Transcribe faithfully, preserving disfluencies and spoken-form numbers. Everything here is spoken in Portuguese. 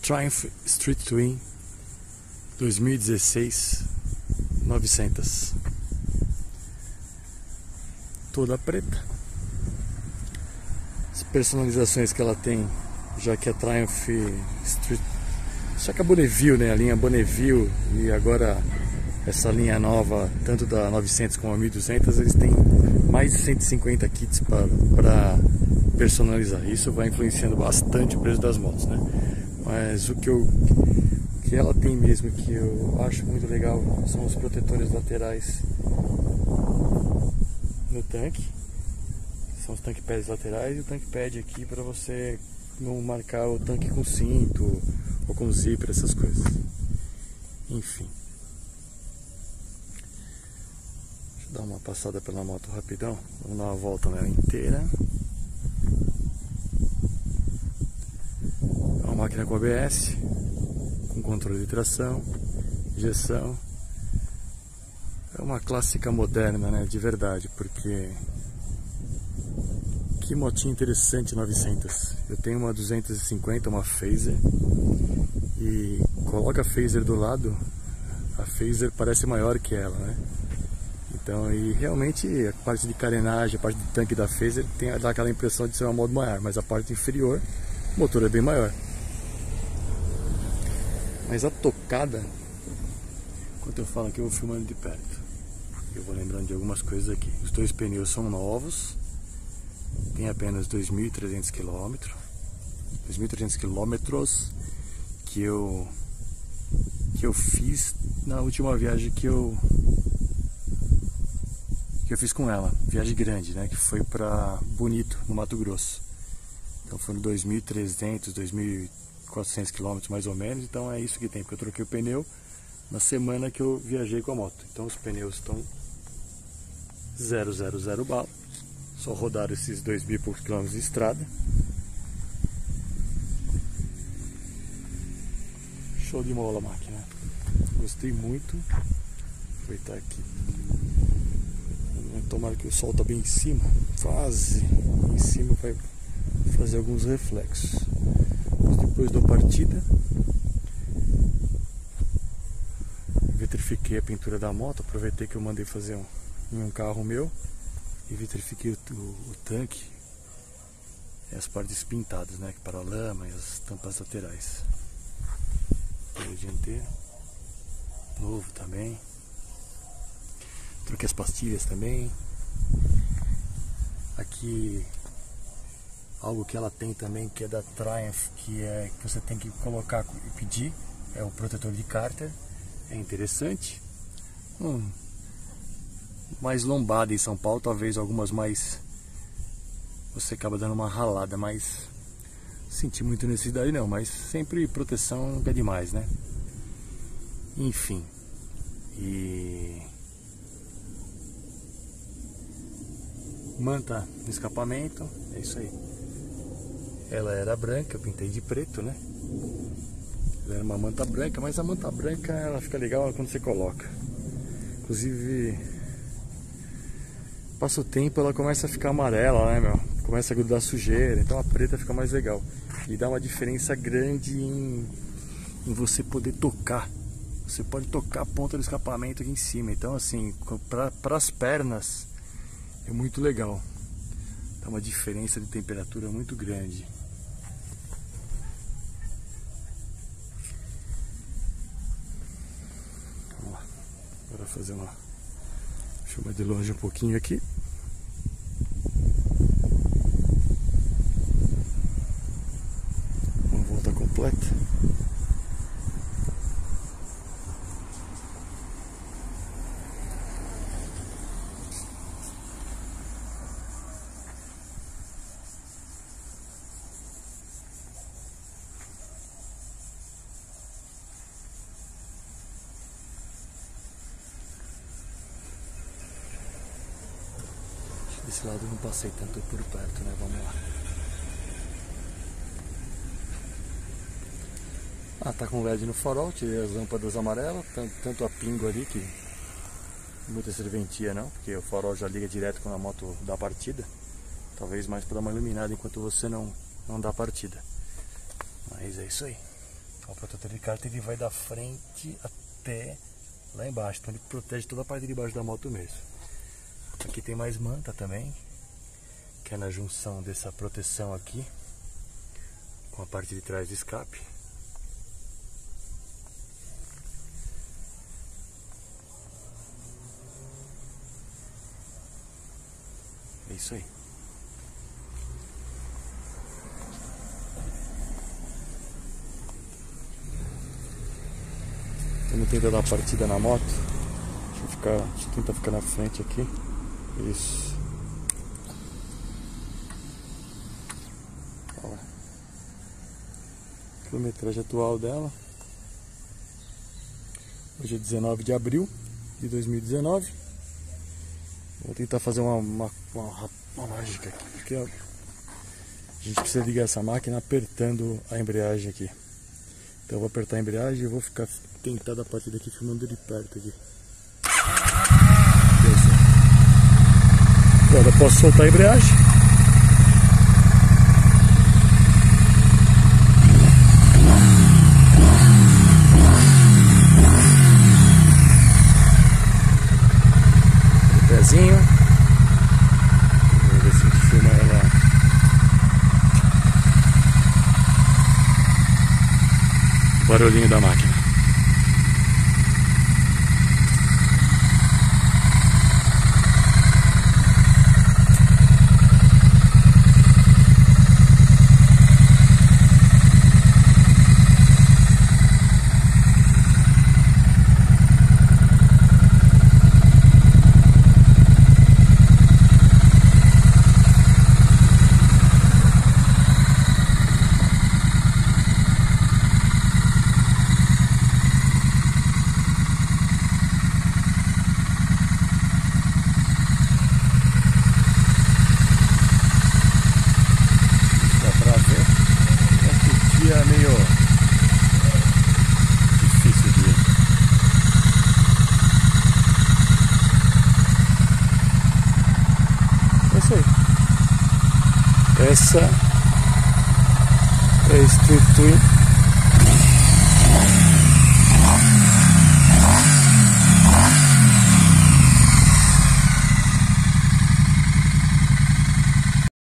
Triumph Street Twin dois mil e dezesseis novecentos, toda preta. As personalizações que ela tem, já que a Triumph Street, já que a Bonneville, né, a linha Bonneville, e agora essa linha nova, tanto da novecentos como a mil e duzentos, eles têm mais de cento e cinquenta kits para personalizar. Isso vai influenciando bastante o preço das motos, né? Mas o que eu que ela tem mesmo, que eu acho muito legal, são os protetores laterais no tanque. São os tanque pads laterais e o tanque pad aqui para você não marcar o tanque com cinto ou com zíper, essas coisas. Enfim. Deixa eu dar uma passada pela moto rapidão. Vamos dar uma volta nela inteira. É uma máquina com A B S, com controle de tração, injeção. É uma clássica moderna, né? De verdade, porque que motinha interessante, novecentos. Eu tenho uma duzentos e cinquenta, uma Phaser, e coloca a Phaser do lado, a Phaser parece maior que ela, né? Então, e realmente a parte de carenagem, a parte de tanque da Phaser tem dá aquela impressão de ser uma moto maior, mas a parte inferior, o motor é bem maior. Mas a tocada, enquanto eu falo aqui, eu vou filmando de perto. Eu vou lembrando de algumas coisas aqui. Os dois pneus são novos, tem apenas dois mil e trezentos quilômetros, dois mil e trezentos quilômetros que eu que eu fiz na última viagem que eu que eu fiz com ela, viagem grande, né, que foi para Bonito, no Mato Grosso. Então foram dois mil e trezentos, dois mil e quatrocentos quilômetros mais ou menos. Então é isso que tem, porque eu troquei o pneu na semana que eu viajei com a moto. Então os pneus estão zero zero zero bala. Só rodaram esses dois mil e poucos quilômetros de estrada. Show de bola a máquina. Gostei muito. Vou aproveitar aqui. Tomara que o sol tá bem em cima. Quase em cima, vai fazer alguns reflexos. Mas depois da partida, vitrifiquei a pintura da moto. Aproveitei que eu mandei fazer um, em um carro meu. E vitrifiquei o, o, o tanque e as partes pintadas, né, para a lama e as tampas laterais. O dianteiro novo também. Troquei as pastilhas também. Aqui algo que ela tem também, que é da Triumph, que é que você tem que colocar e pedir, é o protetor de cárter. É interessante. Hum. Mais lombada em São Paulo, talvez algumas mais você acaba dando uma ralada, mas senti muito necessidade não, mas sempre proteção nunca é demais, né? Enfim, e manta no escapamento, é isso aí. Ela era branca, eu pintei de preto, né? Ela era uma manta branca, mas a manta branca ela fica legal quando você coloca. Inclusive, passa o tempo, ela começa a ficar amarela, né, meu? Começa a grudar sujeira, então a preta fica mais legal. E dá uma diferença grande em, em você poder tocar. Você pode tocar a ponta do escapamento aqui em cima. Então, assim, para as pernas é muito legal. Dá uma diferença de temperatura muito grande. Vamos lá. Agora fazer uma filma de longe um pouquinho aqui. Uma volta completa. Desse lado eu não passei tanto por perto, né? Vamos lá. Ah, tá com L E D no farol, tirei as lâmpadas amarelas, tanto a pingo ali que muita serventia não, porque o farol já liga direto quando a moto dá partida. Talvez mais para dar uma iluminada enquanto você não, não dá partida. Mas é isso aí. O protetor de cárter ele vai da frente até lá embaixo, então ele protege toda a parte de baixo da moto mesmo. Aqui tem mais manta também, que é na junção dessa proteção aqui com a parte de trás do escape. É isso aí. Vamos tentar dar a partida na moto. Deixa eu ficar, deixa eu tentar ficar na frente aqui. Isso. Olha lá. Quilometragem atual dela. Hoje é dezenove de abril de dois mil e dezenove. Vou tentar fazer uma, uma, uma, uma mágica aqui, porque ó, a gente precisa ligar essa máquina apertando a embreagem aqui. Então eu vou apertar a embreagem e vou ficar tentar a partir daqui filmando de perto aqui. Agora eu posso soltar a embreagem. O pezinho. Vamos ver se a gente filma ela. O barulhinho da máquina. É meio difícil de... É isso aí. Essa é a Street Twin.